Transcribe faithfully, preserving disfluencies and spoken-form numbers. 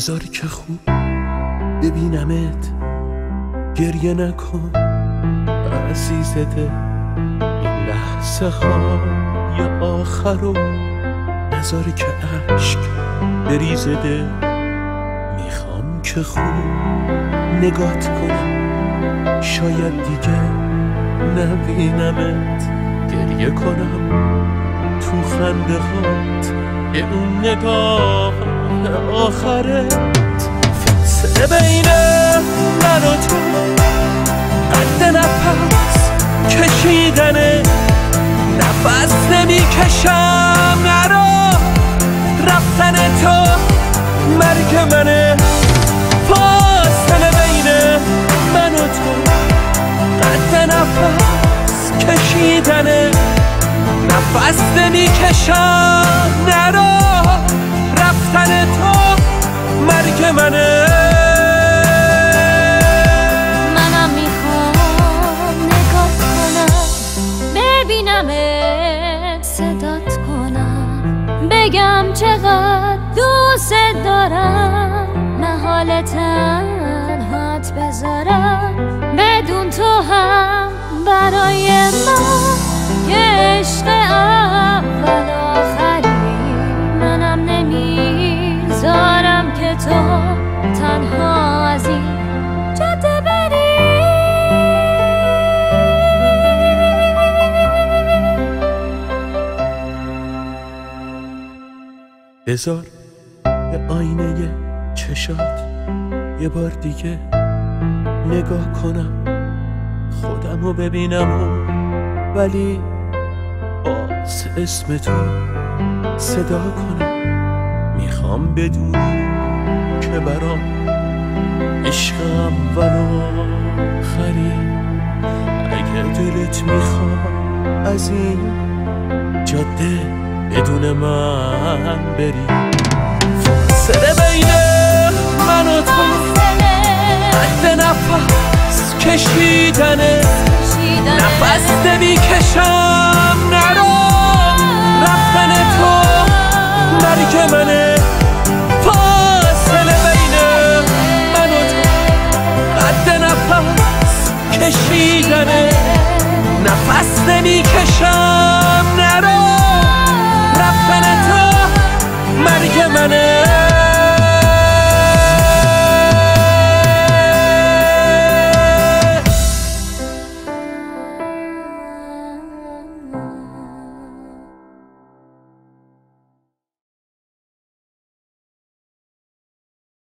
بذار که خوب ببینمت، گریه نکن عزیز دل، این لحظه های آخر رو نذار که عشق بریزه دل. میخوام که خوب نگات کنم، شاید دیگه نبینمت، گریه کنم تو خنده هات به اون نگاه آخرت. فاصله بین من و تو قد نفس کشیدنه، نفس نمیکشم نرو، رفتن تو مرگ منه. فاصله بین من و تو قد نفس کشیدنه، نفس نمیکشم نرو، رفتن تو مرگ منه. منم میخوام نگات کنم، ببینمت، صدات کنم، بگم چقدر دوست دارم، محال تنهات بذارم، بدون تو هم برای ما یه عشق اول آخری. منم نمیذارم که تو تنها از این جاده بری. بذار به آینه چشات یه بار دیگه نگاه کنم، خودمو ببینم و ولی باز اسم تو صدا کنم. میخوام بدونی که برام عشق اول آخری، اگه دلت میخواد از این جاده بدون من بری. فاصله بین من و تو قد نفس کشیدنه، نفس نمیکشم